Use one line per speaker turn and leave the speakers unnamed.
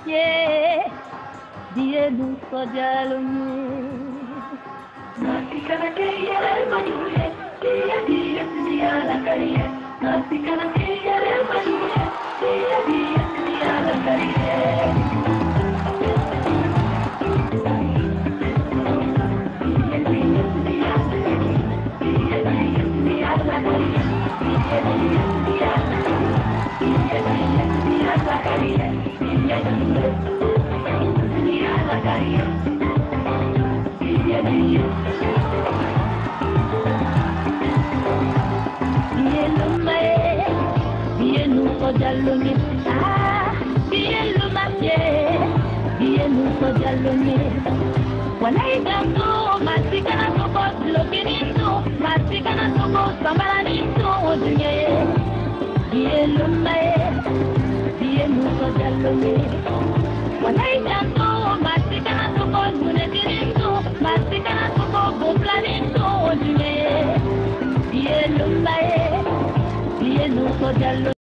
macie, die lu sojalunye.
Nasi kana kiyere mayuye, dia la kariye. Nasi kana kiyere mayuye, dia la kariye.
Jalonye, ah, bien lo maché, bien lo jalonye. Wanaidango, masikana toko, lokinito, masikana toko, samaranito, odunye. Bien lo mae, bien lo jalonye. Wanaidango, masikana toko, lunekinito, masikana toko, goplanito, odunye. Bien lo mae, bien lo jalonye.